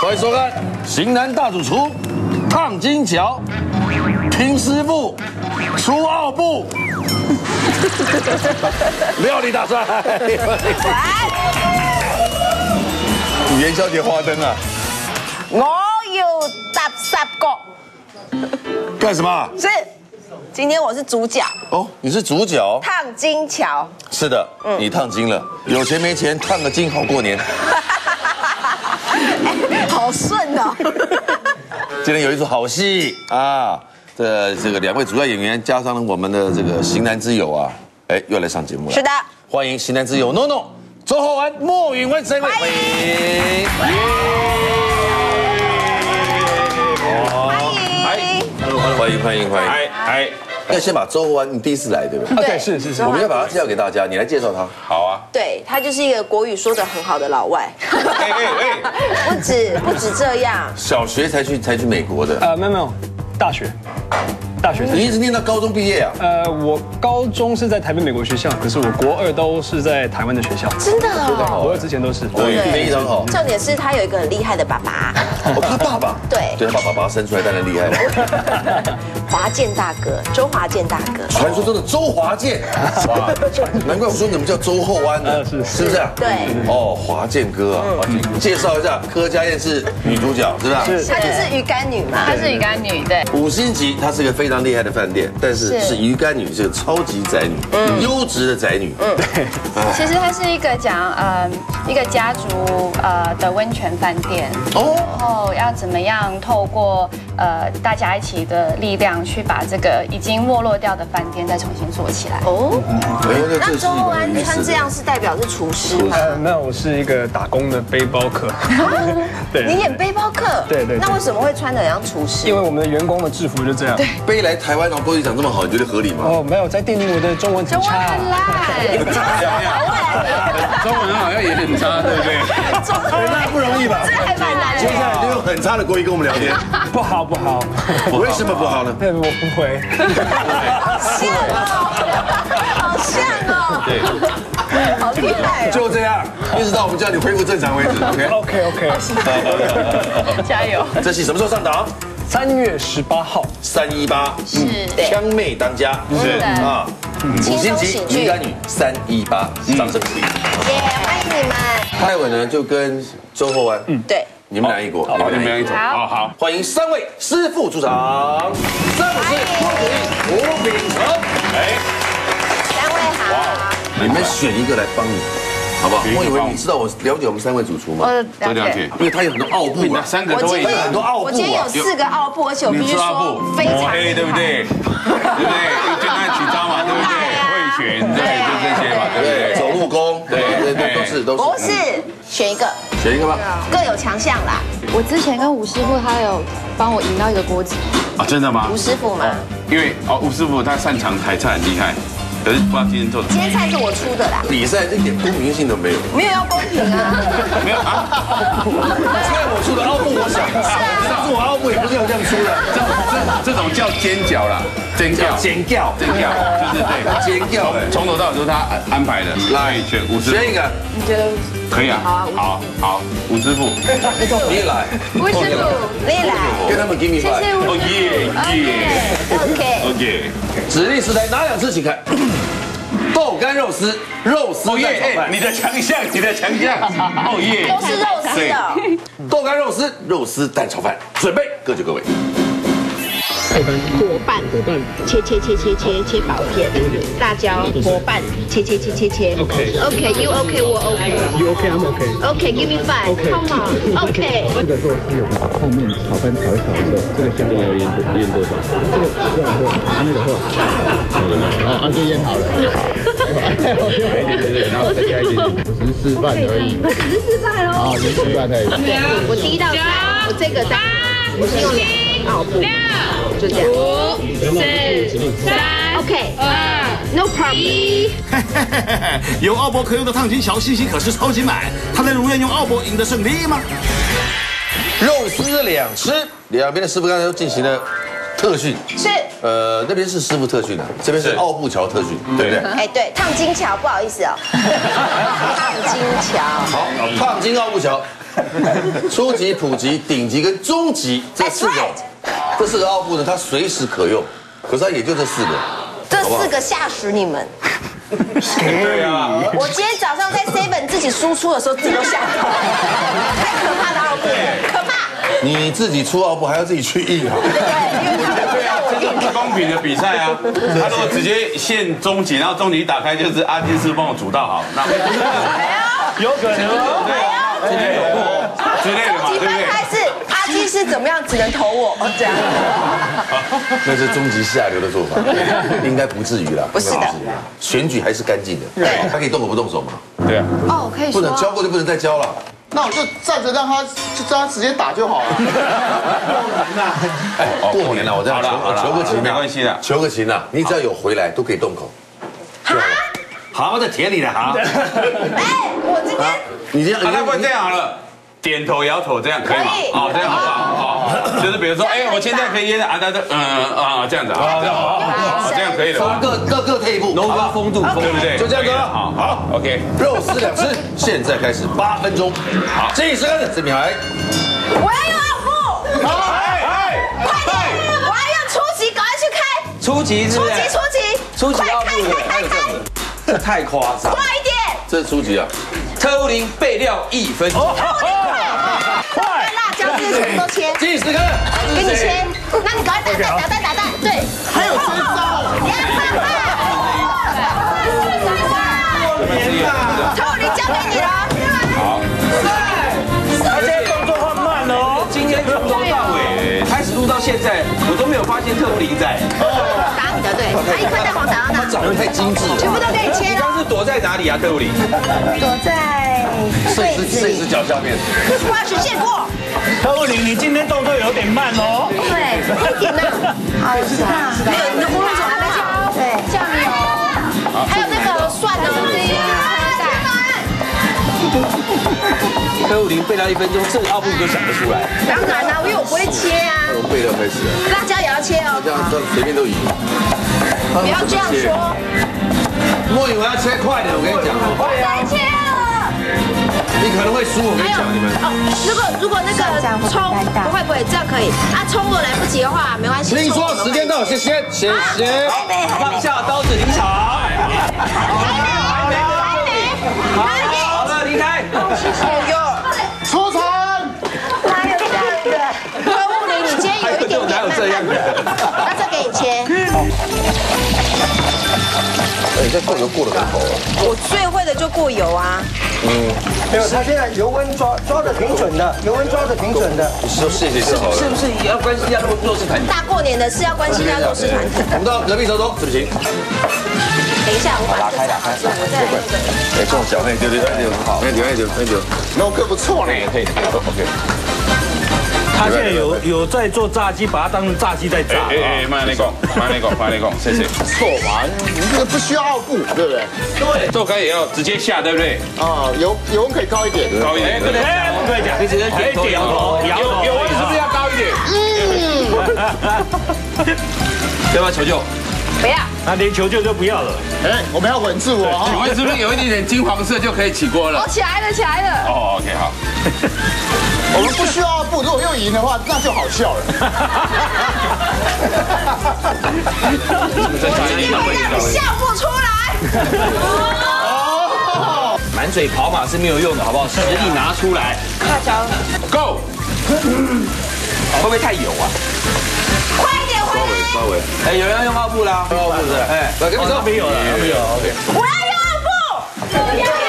欢迎收看《型男大主厨》，烫金桥，听师傅出奥步，料理大赛。元宵节花灯啊！ 我要搭10个。 干什么？ 是，今天我是主角。 哦，你是主角。 烫金桥。 是的，你烫金了。有钱没钱，烫个金好过年。 好顺哦！ 今天有一出好戏啊！这个2位主要演员加上了我们的这个型男之友啊，哎，又来上节目了。 是的， 欢迎型男之友 NONO、周厚安、莫允文3位，欢迎！欢迎！ 嗨， 要先把周厚安，你第一次来对不对？ 对，是。 我们要把他介绍给大家，你来介绍他。 好啊。 对他就是一个国语说得很好的老外。不止这样。 小学才去美国的。 没有，大学。 你一直念到高中毕业啊？ 我高中是在台北美国学校，可是我国2都是在台湾的学校。 真的哦。 国2之前都是。 对，非常好。 重点是他有一个很厉害的爸爸。 哦，他爸爸。 对， 他爸爸把他生出来，当然厉害了。 华健大哥，周华健大哥。 传说中的周华健。哇，难怪我说你们叫周厚安呢，是不是啊？ 对。 哦，华健哥啊，介绍一下，柯佳燕是女主角，是吧？ 是。她就是鱼干女嘛。 她是鱼干女，对。 5星级，它是一个非常厉害的饭店，但是是鱼干女，是个超级宅女，优质的宅女。 对。 其实它是一个讲一个家族的温泉饭店，然后要怎么样透过大家一起的力量去把这个已经没落掉的饭店再重新做起来。哦。 那周厚安穿这样是代表是厨师吗？ 那我是一个打工的背包客。 对。你演背包客？ 对。 那为什么会穿得像厨师？ 因为我们的员工的制服就这样。对。 背来台湾，然后国语讲这么好，你觉得合理吗？ 哦，没有，在店里我的中文很差。 中文很烂。 中文好像也很差，对不对？ 那不容易吧？ 这还蛮难的。 接下来就用很差的国语跟我们聊天。 不好。 为什么不好呢？ 对，我不会。 好像哦。对。好厉害。 就这样，一直到我们叫你恢复正常为止。 OK。 加油。 这戏什么时候上档 ？3月18号。 318。 是。 枪妹当家。 是啊。 5星级鱼干女318，掌声鼓励。 欢迎你们。 泰文呢就跟周厚安， 对， 你们俩一国， 你们俩一组，好， 欢迎3位师傅出场。3位是郭子仪、吴秉承， 三位好。 你们选一个来帮你，好不好？我以为你知道我了解我们3位主厨吗？ 我了解， 因为他有很多奥步啊 ，3个都会有很多奥步啊。 我今天有4个奥步，而且我必须说非常黑，对不对？就那几招嘛，对不对？会拳，对，就这些嘛，对不对？ 走路功，对，都是。 不是，选一个吧， 各有强项啦。 我之前跟吴师傅他有帮我赢到一个锅子啊，真的吗？ 吴师傅吗？ 因为吴师傅他擅长台菜，很厉害。 可是不知道今天做的。 今天菜是我出的啦。 比赛一点公平性都没有。 没有要公平啊。 没有啊。 菜我出的奥布，我想。是我奥布也不是有这样出的。 这种叫尖角啦，尖叫，就是对， 尖叫。 从头到尾都是他安排的。来选吴师傅。 选一个。 你觉得？ 可以啊。好，吴师傅。 你也来。 吴师傅， 你也来。 跟他们 give me five。 哦耶。OK。 指令食材哪2次请看？豆干肉丝蛋炒饭。 你的强项。哦耶。 都是肉丝的。 豆干肉丝蛋炒饭，准备，各就各位。 伙伴，切薄片，辣椒，伙伴，切。OK，you OK， 我 OK。You OK，I'm OK。OK，give me five。Come on。OK。 这个肉丝有把后面炒饭炒一炒的时候，这个香料要腌多少？这个这样会，那个会，就腌好了。对，然后再加一点，我只是示范而已。 我只是示范哦。 只是示范而已。 我第一道菜，我这个我是用2奥布，就这样。5、4、3 ，OK， No problem。 有奥博可用的烫金桥，信息可是超级满，他能如愿用奥博赢得胜利吗？ 肉丝2吃，两边的师傅刚才都进行了特训。 是。 那边是师傅特训啊，这边是奥步桥特训，对不对？ 哎，对，烫金桥，不好意思哦。烫金桥。 好，烫金奥步桥。 初级、普级、顶级跟中级这4个奥步呢，它随时可用，可是它也就这4个。 这4个吓死你们！ 对啊， 我今天早上在 Seven 自己输出的时候，自己都吓到，太可怕的奥步，可怕！ 你自己出奥步还要自己去印啊？ 对啊，这是不公平的比赛啊！他如果直接限中级，然后中级一打开就是阿基师帮我煮到好，那有可能哦， 之类的嘛，对不对？ 开是阿基是怎么样，只能投我这样。 那是终极下流的做法，应该不至于啦。 不是的， 选举还是干净的。 对， 他可以动手不动手嘛？ 对啊。 哦，可以说不能教过就不能再教了。 那我就站着让他直接打就好了。 哎，过年了，我这样求个情， 没关系的， 求个情啊！你只要有回来都可以动口。 好在田里的好。 哎，我今天你这样， 那不然这样好了。点头摇头这样可以吗？哦，这样好不好？哦，就是比如说，哎，我现在可以啊，这样子啊，这样可以了。 各退一步， 农耕风度， 对不对？ 就这样子。 好 ，OK。 肉丝2吃，现在开始8分钟。好，计时开始，这女孩。 我要用奥步，快点！我要用初级，赶快去开。 初级是不是？初级奥步快！ 这太夸张。 快一点！ 这是初级啊。 特务林备料1分钟。 快！辣椒这些全部都切。 计时开始， 给你切。那你赶快打蛋。对， 还有这招。 特务林交给你了。 好。 他现在动作换慢了哦。 今天从头到尾开始录到现在，我都没有发现特务林在。 打你的对，他一颗蛋黄打到哪？ 长得太精致了， 全部都给你切了。 你刚是躲在哪里啊，特务林？ 躲在柜子摄影师脚下面。 花时见过。 特务林，你今天动作有点慢哦。 对，快点呐！好，我知道。没有，你的葫芦总还没敲。对，酱油，还有那个蒜的这些特务林备料1分钟，这个奥步都想得出来。 当然啦，因为我不会切啊。 从备料开始， 辣椒也要切哦。 这样随便都赢。 不要这样说。 莫以为要切快点，我跟你讲哦。 我再切了。 你可能会输，我跟你讲，你们。 哦，如果那个葱不会，这样可以。啊，葱如果来不及的话，没关系。 听说时间到，谢谢。 放下刀子离场。还没。好了，离开。 出场。 哪有这样的？特务林，你今天有一点点哪有这样的？ 那这给你切。 你这过油过得很好啊。 我最会的就过油啊。 没有，他现在油温抓的挺准的，油温抓的挺准的。 你说谢谢就好了。 是不是也要关心一下弱势团体？ 大过年的是要关心一下弱势团体。 我们到隔壁走走，是不行。 等一下，我把这拉开，我再那个。 哎，这种小妹，对，很好，那就， 那个不错嘞， 可以，OK。 他现在有在做炸鸡，把它当成炸鸡在炸。 慢点讲，谢谢。 错嘛，你这个不需要奥步，对不对？ 对，做开也要直接下，对不对？ 啊，油温可以高一点， 高一点，对不对？ 不可以讲， 你只能点头摇头。 油温是不是要高一点？ 要不要求救？ 不要。 那连求救就不要了。 哎，我们要稳住哦。 请问是不是有一点点金黄色就可以起锅了？ 哦，起来了。 哦 ，OK， 好。 我们不需要奥步，如果又赢的话，那就好笑了。 我今天会让你笑不出来。 满嘴跑马是没有用的，好不好？实力拿出来。 辣椒 ，Go。 会不会太油啊？ 快一点回来。 稍微。 哎，有人要用奥步啦。 奥步是，哎，来跟你说， 没有了，OK。 我要用奥步。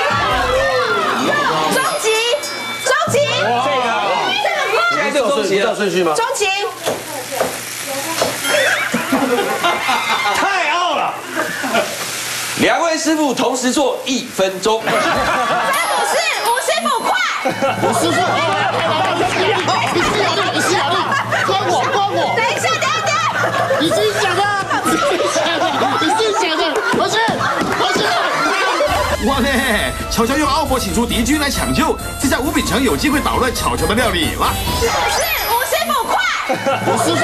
终极。 现在就中级了， 顺序吗？ 终极。 太傲了。 两位师傅同时做1分钟。 詹姆斯，5师傅快。 我师傅，你是哪里？关我！ 等一下， 你自己讲的，回去。 哇嘞！巧巧用奥博请出敌军来抢救，这下吴秉承有机会捣乱巧巧的料理了。 是5师傅快。 我师傅，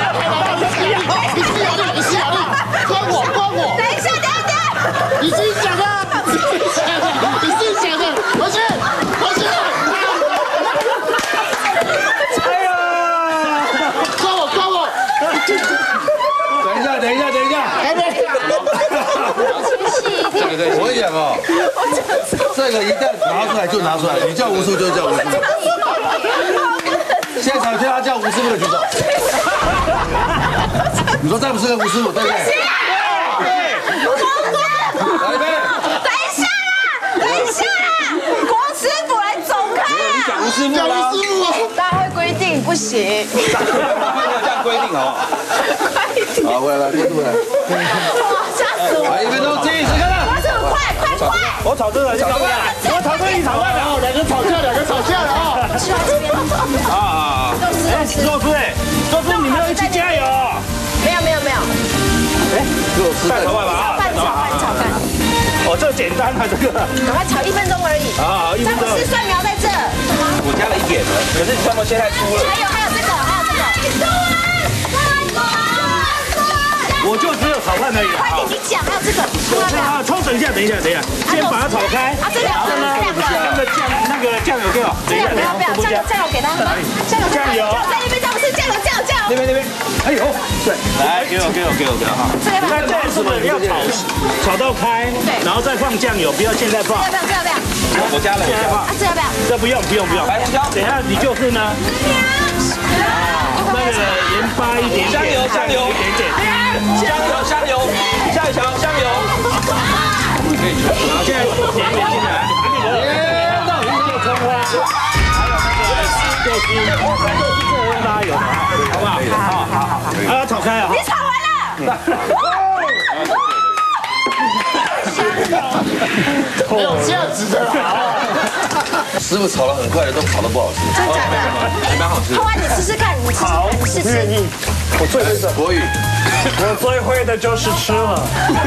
你是哪里？关我！ 等一下， 你自己讲的，回去。 这个一旦拿出来就拿出来，你叫吴师傅就叫吴师傅。现场叫他叫吴师傅的举手。你说这不是个吴师傅，对不对？来一杯。 等一下啦！国师傅来走开！ 你讲吴师傅啦， 大会规定不行。 大会没有这样规定哦。 好，回来，过度了。 哇，吓死我！ 1分钟计时开始。 国师傅，快！ 我吵这个，你吵这个，我吵这个，你吵那个，两个吵架了啊！ 去到这边。 啊！哎，周师，你们要一起加油！ 没有。 哎，蛋炒饭吧啊！ 饭炒饭。 哦，这简单啊，这个。 赶快炒1分钟而已。 啊，1分钟。 詹姆斯蒜苗在这。 我加了一点了，可是蒜末现在出了。 还有这个。 我就只有炒饭而已。 快点，你讲，还有这个。 啊，等一下，先把它炒开。 啊，这两个。 那个酱油给我。 不要，酱油给他。酱油。在那边，詹姆斯，酱油。 那边。哎呦，对，来，给我哈。那这是不是要炒到开？ 对。 然后再放酱油，不要现在放。 这要不要？ 我加了。 啊，这要不要？ 这不用。 白胡椒。 等一下你就是呢。那个盐巴一点点。 香油。 一点点。 香油。下一条香油。 然后现在甜点进来。到底是葱花，还有那个豆豉，这让大家有，好不好？好。啊，炒开啊！ 你炒完了。 没有这样子的啦。 师傅炒得很快的，都炒得不好吃。 真假的？ 还蛮好吃。 后来你试试看， 好，愿意。我最会的国语， 我最会的就是吃了。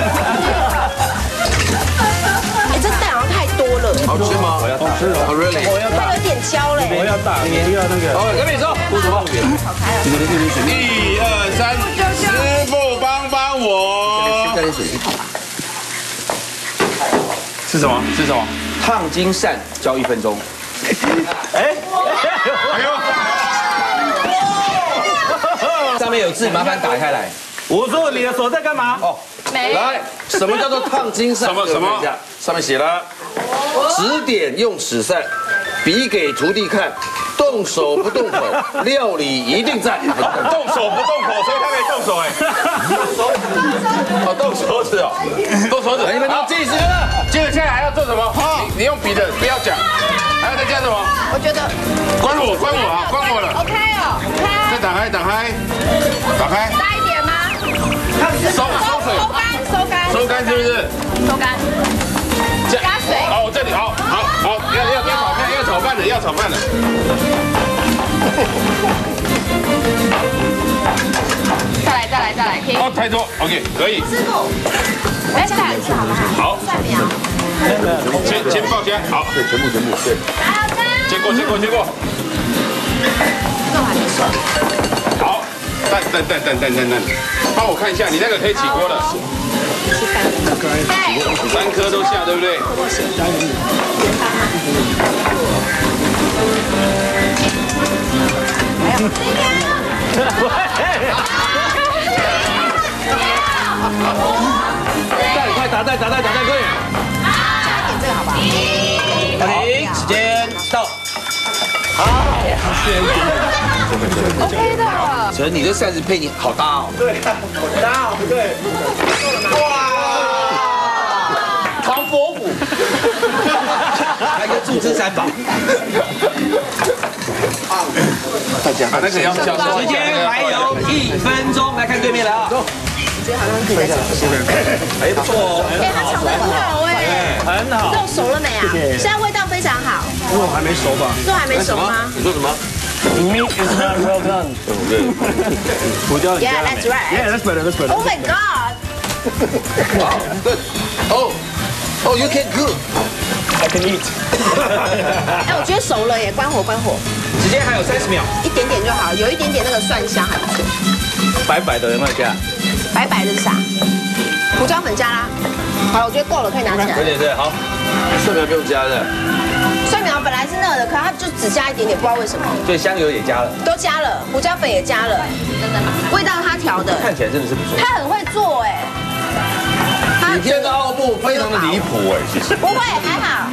哎，这蛋好像太多了。 好吃吗？我要大。好 really。 我要大。 有点焦嘞。 我要大，你不要那个。 好，跟你说，不什么？ 1、2、3，师傅帮我。 加点水。 是什么？ 烫金扇浇1分钟。 哎呦！ 上面有字，麻烦打开来。 我说你的手在干嘛？ 哦，来，什么叫做烫金扇？ 什么？ 上面写了，指点用尺扇，比给徒弟看，动手不动口，料理一定在。 动手不动口，所以他可以动手哎。 哦，动手指哦， 动手指。 你们都计时了。 接着现在还要做什么？你用笔的，不要讲。还要再加什么？ 我觉得。 关我啊，关我了。 OK 哦， 再打开。 大一点吗？ 收干是不是？ 收干。加水。 哦，这里好，要炒饭了。 再来，可以。 哦，太多 ，OK， 可以。 师傅，来下来一次好不好？ 好。 蒜苗。 先爆香，好。 对，全部对。 接过。 肉还没熟。 好，蛋，帮我看一下，你那个可以起锅了。3颗都下，对不对？ 蛋快打蛋，快点！ 加一点这个好不好？ 停，时间到。 OK 的。 陈，你这扇子配你好搭哦。 对，好搭哦，对。哇！唐伯虎， 还有一个祝枝三宝。 大家， 那个要小时间还有1分钟，来看对面了啊。 觉得好像可以再炒一下。 哎，不错哦。 哎，它炒得很好哎， 很好。 肉熟了没啊？现在味道非常好。 肉还没熟吧？ 肉还没熟吗？ 你说什么 Meat is not well done. 胡椒 Yeah, that's right. Yeah, that's better. Oh my god. Wow, good. Oh, you can cook. I can eat. 哎，我觉得熟了耶，关火。 时间还有30秒。 一点点就好，有一点点那个蒜香还不错。 白白的有没有加？ 白白的是啥？胡椒粉加啦。好了，我觉得够了，可以拿起来。 对，好。 蒜苗不用加的。 蒜苗本来是那个的，可它就只加一点点，不知道为什么。 对，香油也加了， 都加了，胡椒粉也加了，真的吗？味道他调的， 看起来真的是不错。 他很会做哎，他许天的奥布非常的离谱哎，其实。 不会，还好。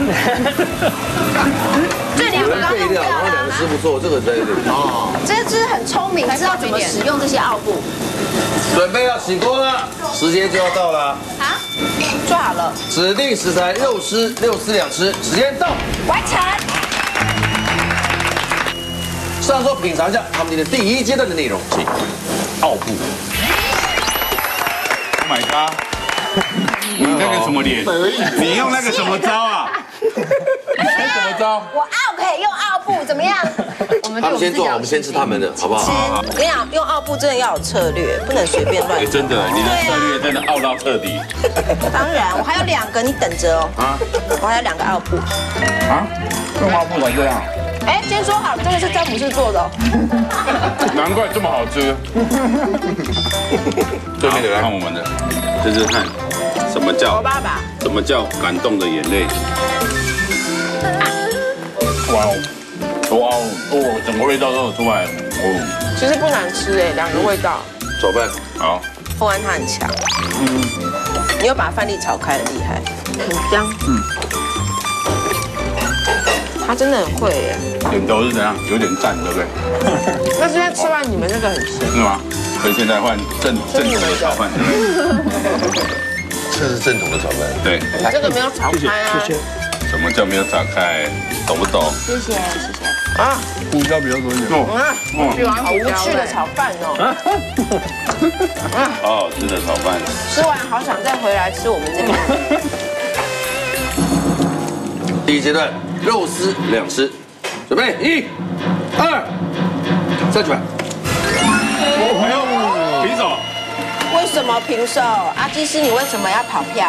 最离谱刚备料，然后两个师傅做，这个真的哦。 这只很聪明，知道怎么使用这些奥布。 准备要起锅了，时间就要到了。 好，做好了。 指定食材肉丝6丝2吃，时间到， 完成。 上桌品尝一下他们今天第1阶段的内容，请。奥布。 Oh my god！ 你那个什么脸？你用那个什么招啊？什么招？ 我奥可以用奥布，怎么样？ 他们先做好，我们先吃他们的，好不好？ 我跟你讲，用奥布真的要有策略，不能随便乱。 真的，你的策略真的奥到彻底。 当然，我还有2个，你等着哦。啊，我还有2个奥布。 啊？用奥布才这样？ 哎，今天说好，这个是詹姆斯做的哦。 难怪这么好吃。对面的来看我们的，就是看什么叫感动的眼泪。哇哦，哇哦，整个味道都有出来哦。 其实不难吃哎，2个味道。 炒饭好， 凤安它很强。你又把饭粒炒开了，厉害，很香。他真的很会耶。 点头是怎样？有点赞，对不对？ 那今天吃完你们那个很咸。 是吗？所以现在换正统的炒饭，对不对？ 这是正统的炒饭。 对。 这个没有炒开啊。 谢谢。 什么叫没有炒开？懂不懂？ 谢谢。 啊，胡椒比较多一点。 好无趣的炒饭哦。 好好吃的炒饭。 吃完好想再回来吃我们这边。 第1阶段肉丝2吃，准备1、2、3举牌。 平手。 为什么平手？阿基师，你为什么要跑票？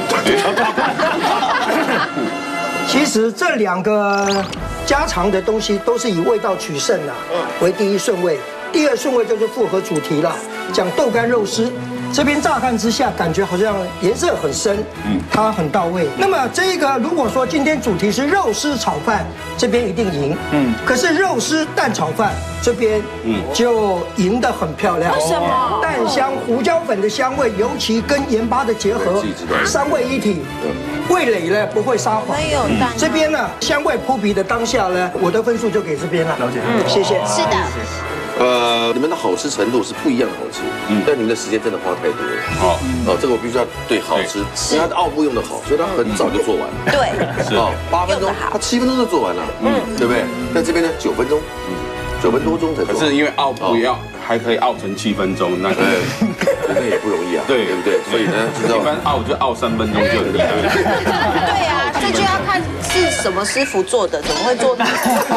其实这2个家常的东西都是以味道取胜啦，为第1顺位，第2顺位就是符合主题了，讲豆干肉丝。这边乍看之下，感觉好像颜色很深，它很到位。那么这个如果说今天主题是肉丝炒饭，这边一定赢，可是肉丝蛋炒饭这边，就赢得很漂亮。 为什么？ 蛋香、胡椒粉的香味，尤其跟盐巴的结合，3味一体，味蕾呢不会撒谎。这边呢香味扑鼻的当下呢，我的分数就给这边了。了解，谢谢。 是的。 你们的好吃程度是不一样的好吃，但你们的时间真的花太多了。哦，这个我必须要对好吃，因为它的奥布用的好，所以它很早就做完了。 对， 哦，8分钟，它7分钟就做完了，对不对？但这边呢9分钟，9分多钟才做。 可是因为奥布还可以熬成7分钟，那也不容易啊，对不对？所以呢， 一般熬就熬3分钟就很厉害。 对啊，这就要看是什么师傅做的，怎么会做？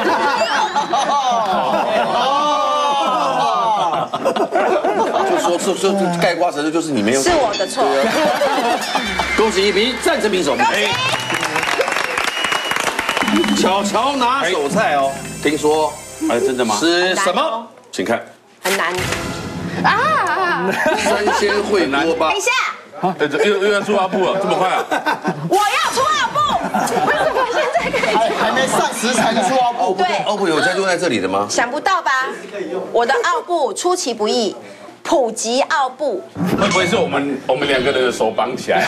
就说盖瓜程度就是你没有， 是我的错。 恭喜1比1，战成平手。巧巧拿手菜哦，听说， 真的吗？ 是什么？请看， 很难啊！ 三鲜烩锅巴。 等一下， 又要出奥布了，这么快啊？ 我要出奥布，为什么现在可以？ 还没上食材就出奥布？ 对， 奥布有在用在这里的吗？ 想不到吧？我的奥布出其不意。普及奥布， 会不会是我们2个人的手绑起来？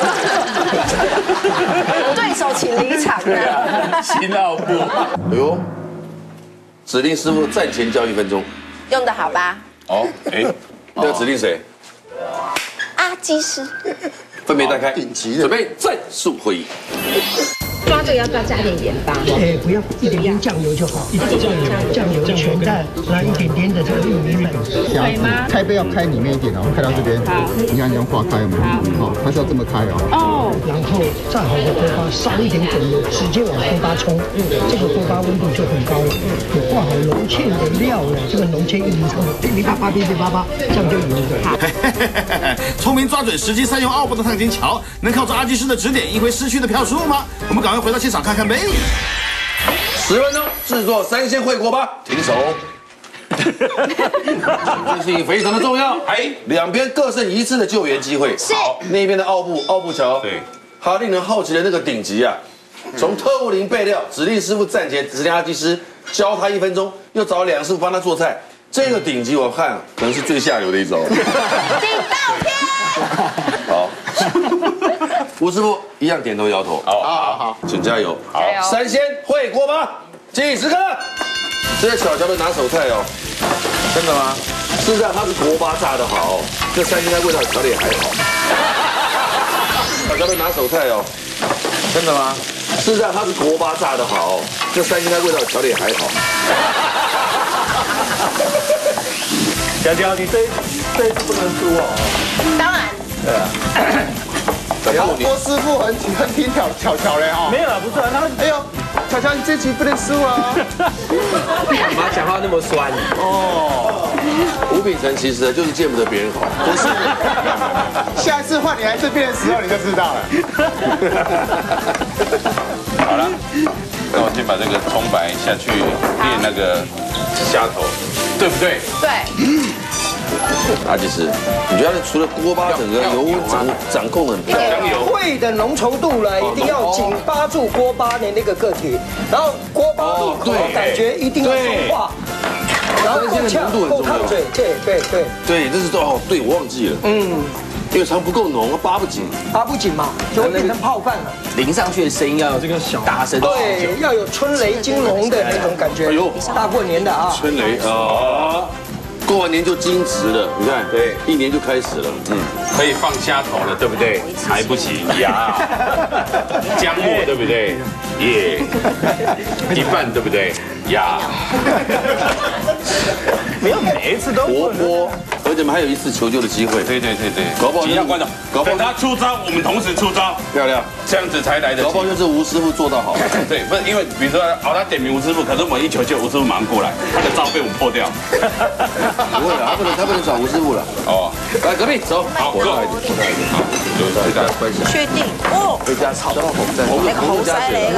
对手请离场的新奥布。 哎呦，指令师傅暂前交1分钟， 用得好吧？ 哦， 要指令谁？ 阿基师。 分别带开，准备战术会议。 抓这个要不要加点盐巴？ 不要，一点点酱油就好，一点酱油全在，来一点点的这个玉米粉， 可以吗？开杯要开里面一点哦，开到这边，你看这样化开有没有？好，它是要这么开哦。 然后炸好的锅巴烧一点滚油，直接往锅巴冲，这个锅巴温度就很高了。你挂好浓芡的料呢，这个浓芡一淋上去，噼里啪啪，这样就赢了。 聪明抓准时机，善用奥布的烫金桥，能靠着阿基师的指点赢回失去的票数吗？我们赶快回到现场看看呗。 10分钟制作三鲜烩锅巴，停手。这事情非常的重要，两边各剩1次的救援机会。 是， 那边的奥布桥，对，他令人好奇的那个顶级啊，从特务林备料，指令师傅暂前指令阿基师教他1分钟，又找2师傅帮他做菜。这个顶级我看可能是最下流的一招。 顶到天。 好。 吴师傅一样点头摇头。好，请加油。好，3鲜会锅巴，计时刻。这是小乔的拿手菜哦。真的吗？事实上它是锅巴炸的好，这3鲜菜味道调的也还好。小乔的拿手菜哦。真的吗？事实上它是锅巴炸的好，这3鲜菜味道调的也还好。 小乔，你这一次不能输哦。 当然。 对啊。 郭师傅很听巧嘞哈。 没有啊，不是啊，他哎呦，巧巧你这局不能输啊。 干嘛讲话那么酸？ 哦，吴秉承其实就是见不得别人好。 不是，下一次换你来这边的时候你就知道了。 好了，那我先把这个葱白下去练那个虾头，对不对？ 对。 阿技师，你觉得除了锅巴整个油温掌控很漂亮， 会的浓稠度呢，一定要紧扒住锅巴的那个个体，然后锅巴入口感觉一定要融化，然后够呛够烫嘴，对， 这是哦，对我忘记了，因为肠不够浓，扒不紧嘛，就会变成泡饭了。 淋上去的声音要有这个小大声， 对，要有春雷惊龙的那种感觉。哎呦，大过年的啊， 春雷啊。过完年就惊蛰了，你看，对，一年就开始了， 可以放虾头了，对不对？还不行呀，姜末对不对？耶，一半对不对？呀， 没有每一次都活泼，而且我们还有一次求救的机会， 对， 搞不好几样观众，等他出招，我们同时出招， 漂亮， 这样子才来得及。 搞不好就是吴师傅做到好， 对，不是因为比如说他点名吴师傅，可是我们一求救，吴师傅马上过来，他的招被我们破掉。 不会了，他不能找吴师傅了。哦，来隔壁走，好，过来一点，好，留下大家关系。 确定哦。 回家炒到红在，红加水，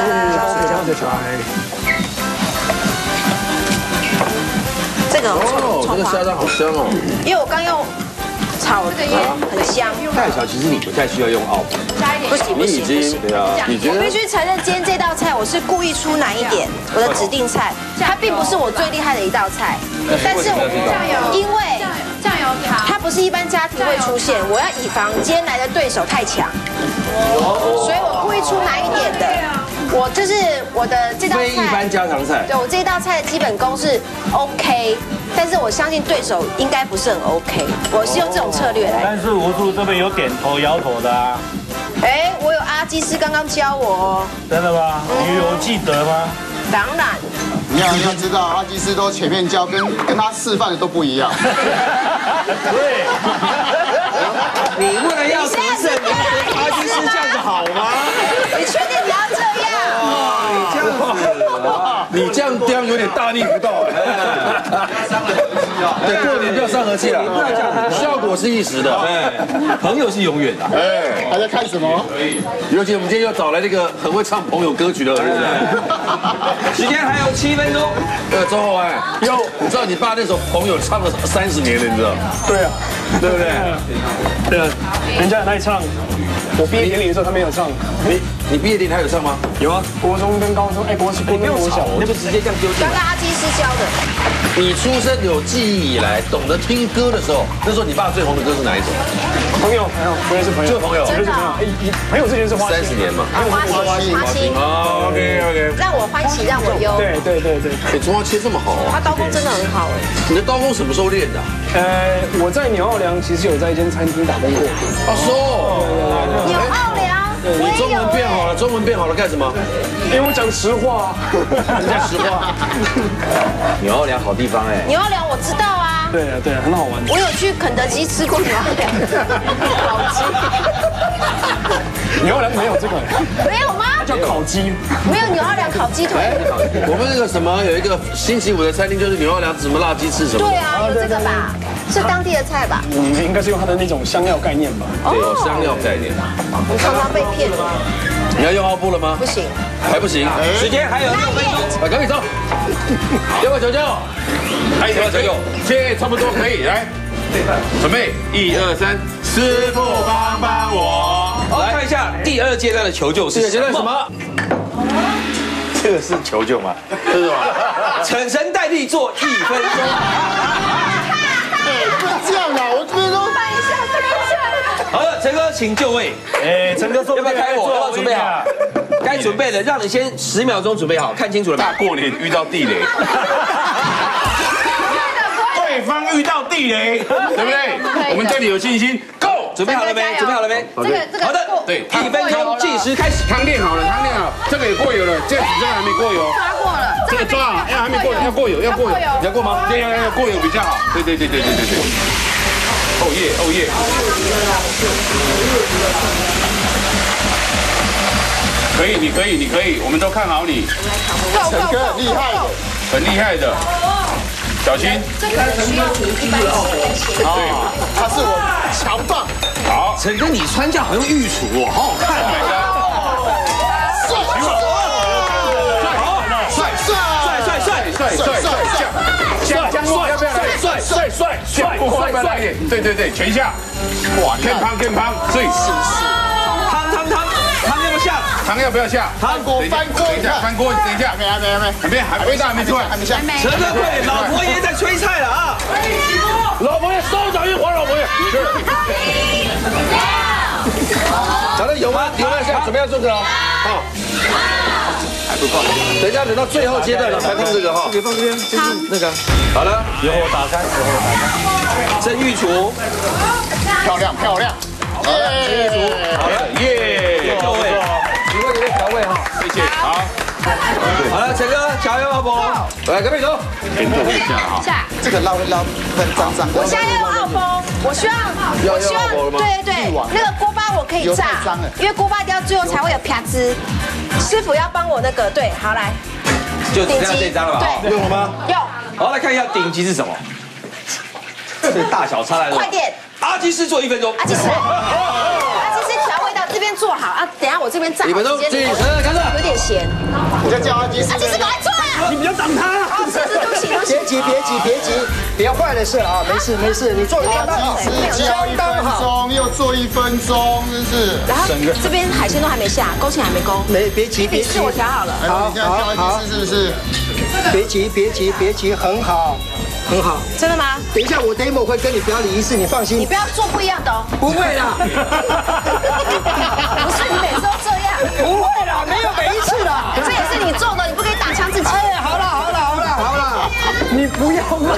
这个哦，这个虾汤好香哦。 因为我刚用炒的也很香。 太小，其实你不太需要用奥， 不行， 对啊，你觉得？ 我必须承认，今天这道菜我是故意出难一点，我的指定菜，它并不是我最厉害的一道菜，但是我因为酱油条， 它不是一般家庭会出现，我要以防今天来的对手太强，所以我故意出难一点的。我就是我的这道菜， 非一般家常菜。 对我这道菜的基本功是 OK， 但是我相信对手应该不是很 OK， 我是用这种策略来。 但是吴叔这边有点头摇头的啊。 哎，我有阿基师刚刚教我哦。 真的吗？你有记得吗？ 当然。 你要知道，阿基师都前面教，跟他示范的都不一样。 对。 你为了要得胜，你跟阿基师这样子好吗？ 你确定你要这样？ 你这样刁有点大逆不道。对，过年不要伤和气了，效果是一时的， 朋友是永远的。 还在看什么？ 尤其我们今天又找来那个很会唱朋友歌曲的儿子。 时间还有7分钟。 周厚安，你知道你爸那首《朋友》唱了30年了，你知道？ 对啊， 对不对？ 对啊，人家很爱唱。我毕业典礼的时候他没有唱。 你毕业典礼他有唱吗？ 有啊，国中跟高中，国中跟国小， 那个直接这样丢进来。 刚刚阿基师教的。 你出生有记忆以来，懂得听歌的时候，那时候你爸最红的歌是哪一首？ 朋友，不认识朋友， 就朋友， 真的。 朋友之前是花心 30年嘛。 花心。 哦 ，OK。 让我欢喜让我忧。 对。 你中华切这么好啊？ 他刀工真的很好哎。 你的刀工什么时候练的？ 我在纽奥良其实有在一间餐厅打工过。 对。 纽奥良。 你中文变好了，中文变好了干什么？ 因为我讲实话。 你讲实话。 纽奥良好地方哎。 纽奥良我知道啊。 对，很好玩。 我有去肯德基吃过纽奥良烤鸡。 纽奥良没有这个。 没有吗？ 叫烤鸡。 没有纽奥良烤鸡腿。 我们那个什么有一个星期5的餐厅，就是纽奥良什么辣鸡翅什么。 对啊，有这个吧？是当地的菜吧？ 应该是用它的那种香料概念吧？ 对，有香料概念。 我常常被骗。 你要用奥布了吗？ 不行， 还不行。 时间还有6分钟， 赶紧走。要不要求救？来，要不要求救？切，差不多可以。来，准备，1、2、3，师傅帮我。 来看一下第2阶段的求救是什么？ 这个是求救吗？ 是什么？ 请神代替做1分钟。 不能这样啊！我这边都好了，陈陈哥，请就位。 哎，陈哥说要不要开火？要不要准备好？该准备的，让你先10秒钟准备好，看清楚了大过年遇到地雷，对方遇到地雷，对不对？我们对你有信心。Go， 准备好了没？准备好了没？ 这个好的，对，1分钟计时开始。 汤练好了，汤练好，这个也过油了，这个这个还没过油。 抓过了， 这个抓好，还没过油，要过油，要过油，你要过吗？对，要过油比较好。对。哦耶！可以，你可以，我们都看好你。 陈哥很厉害的， 很厉害的，小心。 这个需要你一般是对， 他是我强棒。 好， 陈哥，你穿这样好像御厨哦，好好看。 帅，姜末要不要来？帅，姜末要不要来一点？对，全下。哇，健康，对， 汤要不要下？ 汤要不要下？ 翻锅， 等一下，翻锅，等一下，还没出来。 陈哥快点，老婆爷在催菜了啊！ 老婆爷稍等一会儿，老婆爷。 找到油吗？油要下，准备要这个哦。好， 还不够， 等到最后阶段了才放这个哈。 放这边，就是那个。好了， 油火打开， 真御厨， 漂亮。 好了，耶！就位， 你会给它调味哈。 谢谢，好。 好了，陈哥加油，老婆， 来，隔壁走。 甜豆可以下哈。 下。 这个捞一捞，分脏。 我现在要用澳风，我希望，对，那个锅巴我可以炸，因为锅巴掉最后才会有啪滋。师傅要帮我那个，对，好来。 就只剩这张了吧？ 对， 用了吗？ 用。 好，来看一下顶级是什么？这个大小差来了。 快点。 阿基师做1分钟。 阿基师调味道这边做好啊，等下我这边炸。 1分钟，计时开始。 有点咸。 你在叫阿基师。 阿基师赶快做啊！ 你不要挡他。 对不起。 别急，不要坏了事了啊，没事，你做的相当好， 教1分钟，又做1分钟，真是。 然后这边海鲜都还没下，勾芡还没勾。 别急， 是我调好了。 好，你现在叫阿基师是不是？ 别急，很好。 真的吗？ 等一下我 demo 会跟你表里一致，你放心。 你不要做不一样的哦。 不会啦。 不是你每次都这样。 不会啦，没有每一次啦。 这也是你做的，你不可以打枪自己。 哎，好了，你不要嘛。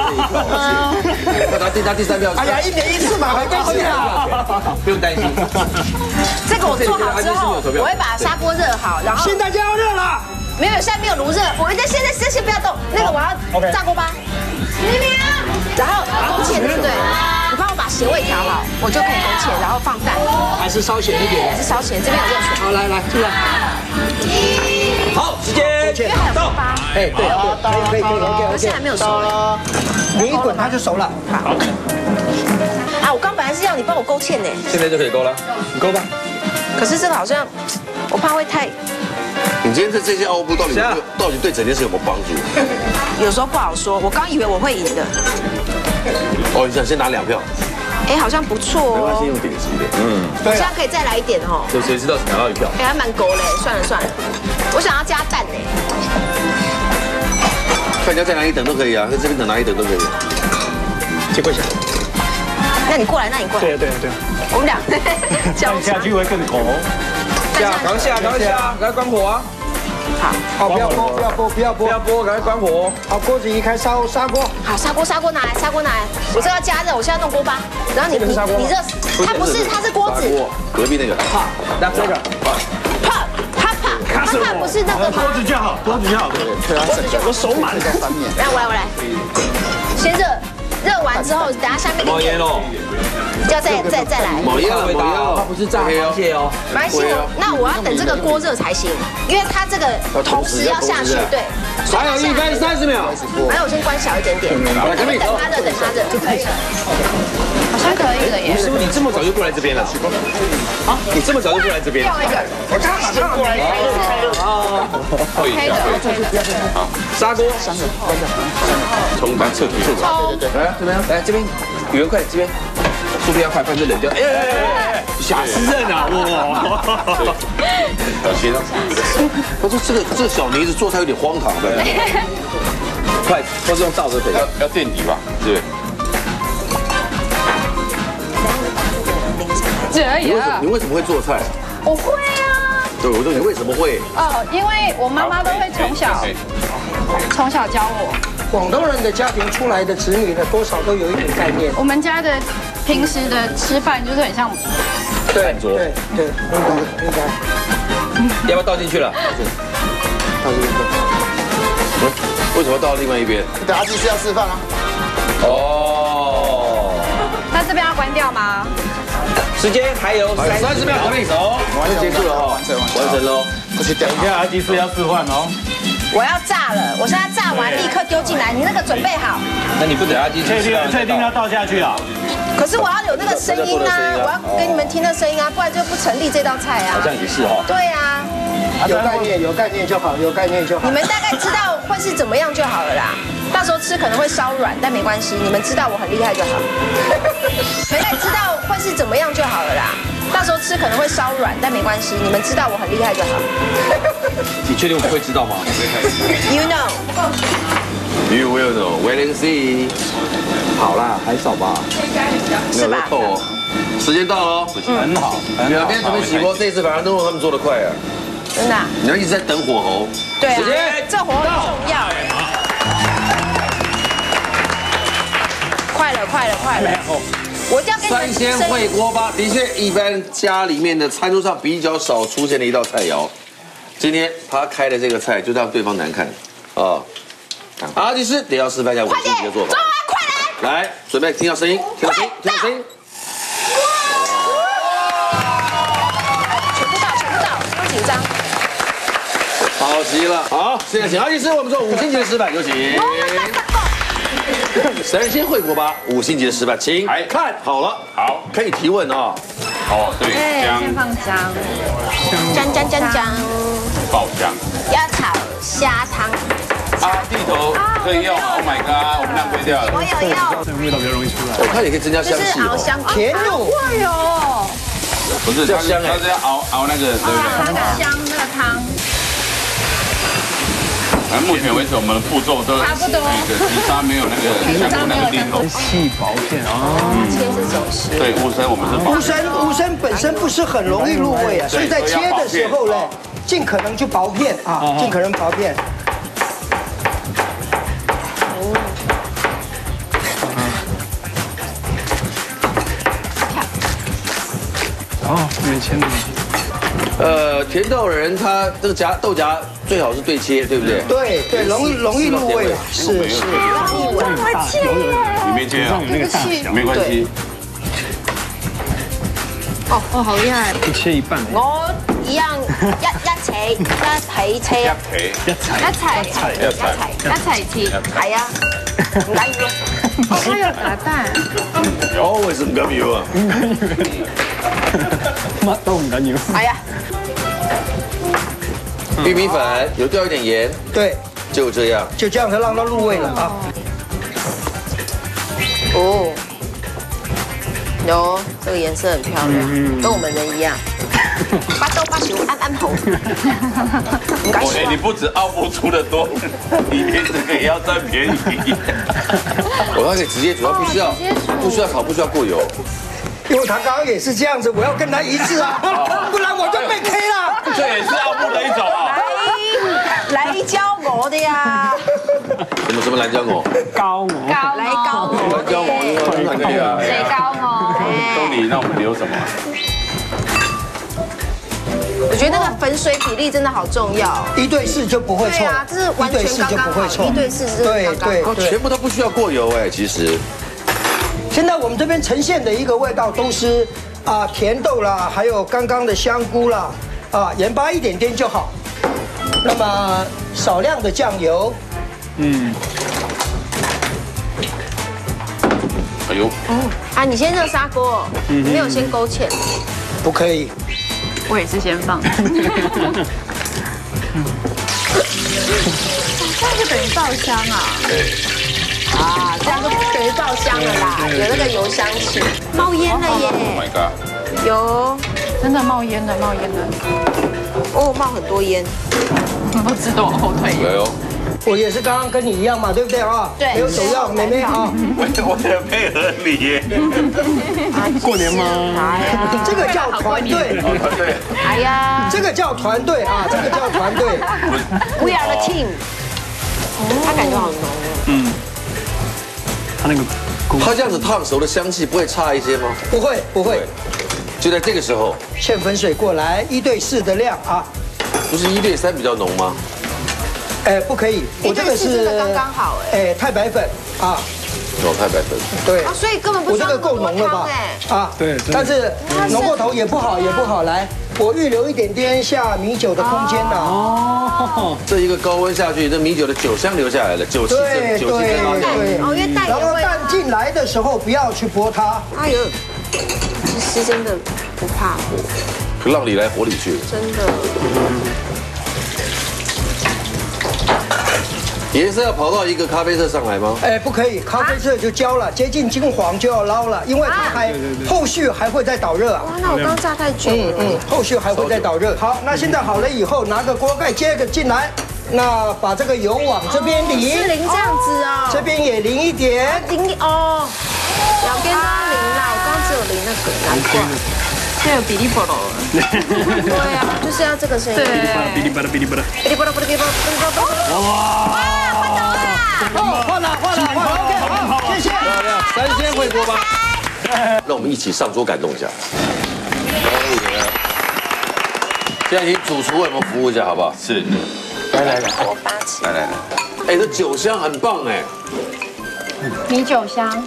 要拿第3票。 哎呀，1年1次嘛，没关系啦， 不用担心。 这个我做好之后，我会把砂锅热好，然后。 现在就要热了。 没有，现在没有炉热，我们现在先不要动，那个我要炸锅巴。然后勾芡，对不对？你帮我把咸味调好，我就可以勾芡，然后放蛋。 还是稍咸一点。 还是稍咸，这边有热水。 好，来，出来。 好，时间到。 哎，对，可以 ，OK。 现在还没有熟。 你一滚它就熟了。 好。啊，我刚本来是要你帮我勾芡呢。 现在就可以勾了，你勾吧。 可是这个好像，我怕会太。 你今天这些凹布到底对整件事有没有帮助？ 有时候不好说，我刚以为我会赢的。 哦，你想先拿2票？ 哎，好像不错哦。 没关系，用顶级的。 我现在可以再来一点哦。 有谁知道拿到1票？ 哎，还蛮勾嘞，算了，我想要加蛋嘞。 看你要再拿1等都可以啊，在这边等拿1等都可以。 结果下。 那你过来。 对。 我们俩这样下去会更狗。 赶下，赶快关火啊！ 好，不要播， 赶快关火。 好，锅子移开，砂锅。 好，砂锅拿来。我这个要加热，我现在弄锅巴，然后你热，它不是，它是锅子。 隔壁那个。 那这个。 怕不是那个。 锅子就好。我手满了。 来，我来。先热完之后，等下下面。 冒烟喽。 要再来。 冒烟了， 它不是炸螃蟹哦。 没关系，那我要等这个锅热才行，因为它这个同时要下去，对。 还有1分30秒。 还有，我先关小一点点。 来，隔壁等它热。好像可以了耶。 师傅，你这么早就过来这边了？啊？你这么早就过来这边？ 掉一个。我刚马上过来。 可以。 好，砂锅。 冲干撤。 对，来这边，来这边，宇文快这边。速度要快，不然就冷掉。假湿刃啊！哇！ 小心啊！我说这个小妮子做菜有点荒唐的。 快，都是用倒着腿， 要垫底吧？对。 这样。 你为什么会做菜？ 我会啊。 对，我说你为什么会？ 哦，因为我妈妈都会从小教我。 广东人的家庭出来的子女呢，多少都有一点概念。 我们家的平时的吃饭就是很像饭桌。对，应该。 要不要倒进去了？ 倒进去。为什么倒到另外一边？ 等阿基师要示范啊。 哦。 那这边要关掉吗？ 时间还有30秒，准备手， 就结束了哈，完成喽。 等一下，阿基师要示范哦。 我要炸了，我现在炸完立刻丢进来，你那个准备好。 那你不等阿基师？ 确定要倒下去啊？ 可是我要有那个声音啊，我要给你们听那声音啊，不然就不成立这道菜啊。 好像也是哈。 对啊。 有概念就好，有概念就好。 你们大概知道会是怎么样就好了啦。到时候吃可能会稍软，但没关系，你们知道我很厉害就好。大概知道会是怎么样就好了啦。到时候吃可能会稍软，但没关系，你们知道我很厉害就好。 你确定我们会知道吗 ？You know. You will know. Wait and see. 好啦，还少吧？ 没有在扣哦。时间到了， 很好。 两边准备起锅，这次反而都他们做得快啊。 真的？ 你要一直在等火候。 对啊，这火候很重要。快了！我一定要跟你们 3鲜烩锅巴，的确，一般家里面的餐桌上比较少出现的一道菜肴。今天他开的这个菜就让对方难看啊！阿基师得要示范一下5星级的做法。快来！来，准备，听到声音，听到声音。 全部到，不用紧张。 好极了，好，现在请阿基师我们做5星级的示范，有请。3鲜烩锅巴5星级的示范，请看好了， 好， 可以提问啊。 哦，对， 先放姜， 姜， 爆香， 要炒虾汤。 啊，地头可以用 ，Oh my god， 我们浪费掉了。 我有用， 这个味道比较容易出来。 我看也可以增加香气哦。 甜度。 会哦。 不是，它是要熬那个，对不对？ 那个香，那个汤。 目前为止，我们的步骤都差不多， 其他没有那个香菇那个地头， 细薄片啊。 切是手势。 对，乌参我们是乌参本身不是很容易入味啊，所以在切的时候呢，尽可能去薄片啊，尽可能薄片。 哦，没切那么。 甜豆仁它这个豆荚最好是对切，对不对？ 对，容易入味，是。 这么切， 你没切啊？ 那个大小没关系。 哦，好厲害！ 一切一半。 我一樣一齊切。 切。 係啊，唔緊要。 哦，它有炸蛋。 Always 唔緊要啊。 乜都唔緊要。 係啊。 玉米粉有掉一点盐， 对， 就这样， 就这样才让它入味了啊。 哦，有这个颜色很漂亮，跟我们人一样。八豆八球安红。 你不止熬不出的多，里面这个也要占便宜。 我可以直接煮，不需要炒，不需要过油。 因为他刚刚也是这样子，我要跟他一致啊，不然我就被 K 了。 这也是熬不的一种啊。 来教我的呀。 什么蓝椒鹅？ 高鹅。 来高我。 蓝椒鹅，对啊。 谁高我？ 都你，那我们留什么？ 我觉得那个粉水比例真的好重要 ，1对4就不会臭。 对啊，这是完全刚刚好，1对4是刚刚好。 全部都不需要过油哎，其实。 现在我们这边呈现的一个味道都是甜豆啦，还有刚刚的香菇啦，盐巴一点点就好。那么少量的酱油， 哎呦， 你先热砂锅，没有先勾芡， 不可以。 我也是先放。这样就等于爆香啊！ 对。 这样就等于爆香了啦，有那个油香气，冒烟了耶 ！Oh my god！ 有， 真的冒烟了。 哦，冒很多烟， 我都自动往后退。 有。 我也是刚刚跟你一样嘛，对不对啊？ 对， 没有手药，妹妹啊。 我也配合你耶。 过年吗？ 哎呀， 这个叫团队。 团队。 哎呀， 这个叫团队啊，这个叫团队。 We are the team。它感觉好浓哦。 嗯。它那个。 它这样子烫熟的香气不会差一些吗？ 不会，不会。 就在这个时候， 芡粉水过来1对4的量啊。 不是1对3比较浓吗？ 不可以，我这个是刚刚好太白粉啊。 太白粉。 对。 啊，所以根本不需要我这个够浓了吧？啊， 对。 但是浓过头也不好，也不好。来，我预留一点点下米酒的空间呐。 哦。这一个高温下去，这米酒的酒香留下来了，酒气对。 哦，因为蛋也会。 然后蛋进来的时候不要去拨它。 哎呦，其实真的不怕火。 让你来火里去了。 真的。 颜色要跑到一个咖啡色上来吗？ 不可以，咖啡色就焦了，接近金黄就要捞了，因为它还后续还会再导热啊。 哇，那我刚炸太久了。 后续还会再导热。好，那现在好了以后，拿个锅盖接个进来，那把这个油往这边淋， 是淋这样子哦。 这边也淋一点， 淋哦，两边都要淋啦。我刚刚只有淋那个，难怪。这有比利波罗。对啊，就是要这个声音。对。 哔哩吧啦哔哩吧啦。 哔哩吧啦哔哩吧啦。哇！ 换了 ，OK， 好，谢谢。 3鲜烩锅巴。让我们一起上桌感动一下。现在请主厨为我们服务一下，好不好？ 是。 来。 锅巴起。 来。 这酒香很棒哎。 米酒香。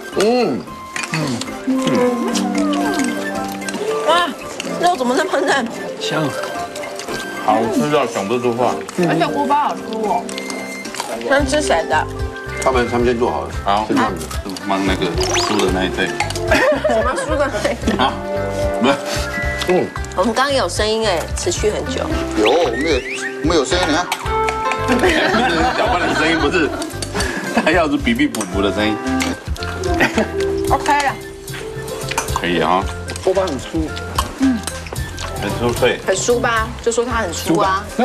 哇，肉怎么那么嫩？ 香。 好吃到讲不出话。 而且锅巴好酥哦。 那吃谁的？ 他们先做好了。 好，忙那个输的那一队。 什么输的那一队？ 啊，不是。 我们刚刚有声音持续很久。 有，我们有声音，你看。 搅拌的声音不是，他要是比比补补的声音。 OK 了。 可以啊。 锅巴很酥。 很酥脆。 很酥吧？就说它很酥啊。 没，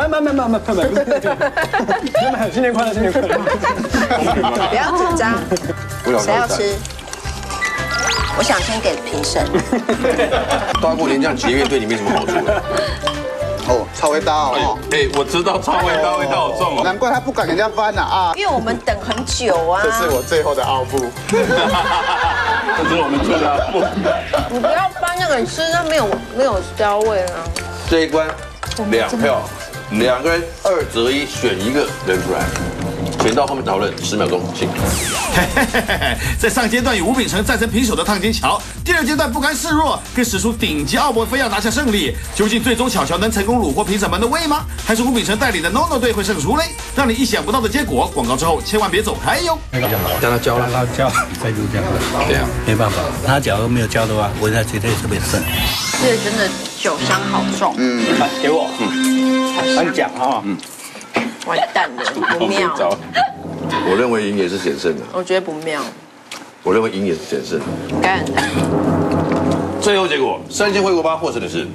新年快乐，新年快乐。 不要紧张。谁要吃？我想先给评审。 大过年这样节约对你没什么好处。 超会刀哦！ 我知道超会刀味道好重哦， 难怪他不敢给人家翻啊！ 因为我们等很久啊。 这是我最后的奥布。 这是我们做的奥布。 你不要翻那个，你吃那没有焦味啊。 这一关2票，2个人2择1，选一个人出来，选到后面讨论10秒钟，请。 在上阶段与吴秉承战成平手的烫金桥，第2阶段不甘示弱，更使出顶级奥博非要拿下胜利。究竟最终巧乔能成功虏获评审们的胃吗？还是吴秉承带领的 NONO 队会胜出嘞？让你意想不到的结果。广告之后千万别走开哟。 让他教了，再就这样。对啊，没办法，他假如没有教的话，我应该绝对特别胜。 这真的酒香好重。 给我。按讲哈。 完蛋了，不妙。 我认为赢也是险胜的。 我觉得不妙。 我认为赢也是险胜。 该很淡。 最后结果，3鲜烩锅巴获胜的是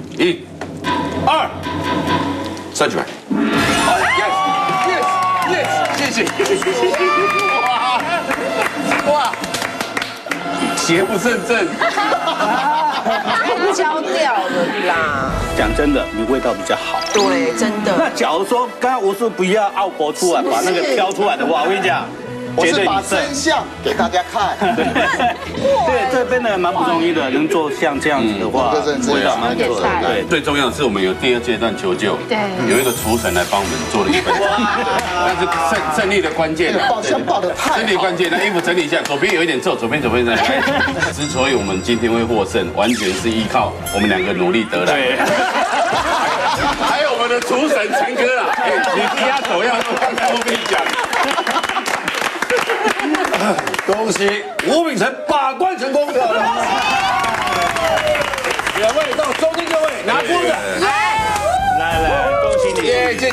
1、2、3举牌。Yes，谢谢。 哇，邪不胜正。 焦掉了啦。 讲真的，你味道比较好。 对，真的。 那假如说刚刚吴师不要奥博出来，把那个挑出来的话，我跟你讲， 我是把真相给大家看。 对，这边的蛮不容易的，能做像这样子的话，味道蛮不错的。对， 最重要的是我们有第2阶段求救， 对， 有一个厨神来帮我们做了1份，但是胜利的关键， 爆香爆的太好。 胜利关键，那衣服整理一下，左边有一点皱，左边。之所以我们今天会获胜，完全是依靠我们2个努力得来。还有我们的厨神陈哥啦，你其他首要都刚才我跟你讲。 恭喜吴秉承把关成功。2位到中间就位拿锅子。 来，恭喜你！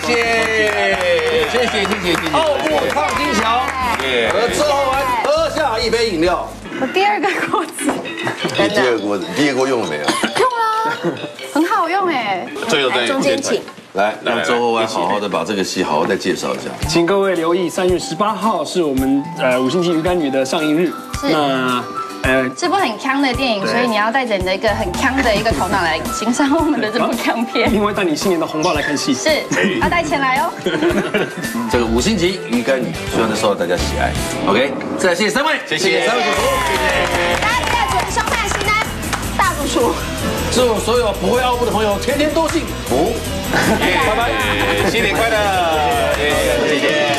谢谢。奥布烫金桥，之后喝下一杯饮料。 我第2个锅子。 第二锅用了没有？ 用了，很好用哎。 最后再中间请。 来，让周后湾好好的把这个戏好好再介绍一下。 请各位留意，3月18号是我们5星级鱼干女的上映日。 是。那这部很锵的电影，所以你要带着你的一个很锵的一个头脑来欣赏我们的这部锵片。 另外带你新年的红包来看戏。 是，要带钱来哦。 这个5星级鱼干女，希望能受到大家喜爱。OK， 再谢谢3位，谢谢3位主厨， 大家记得准凶犯西南大主厨。 祝所有不会奥步的朋友天天都幸福。 拜拜，新年快乐，谢谢。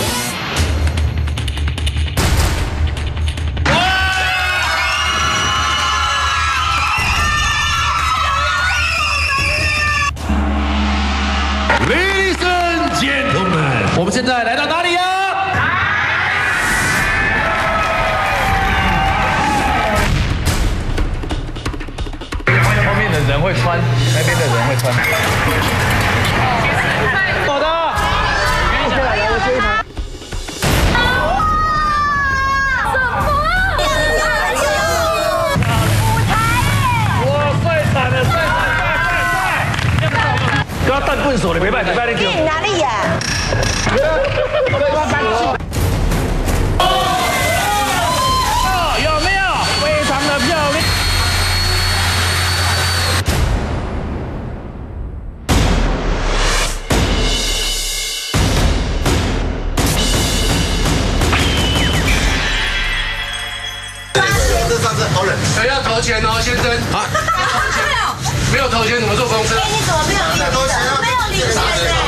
Ladies and gentlemen， 我们现在来到哪里呀？后面的人会穿，那边的人会穿。好的。OK， 来，我接一盘。都要弹棍手的，没办法，你哪里呀？ 有没有？非常的漂亮。 这上次好冷。 谁要投钱哦，先生？啊，没有投钱怎么坐公车？ 你怎么没有零钱？没有零钱？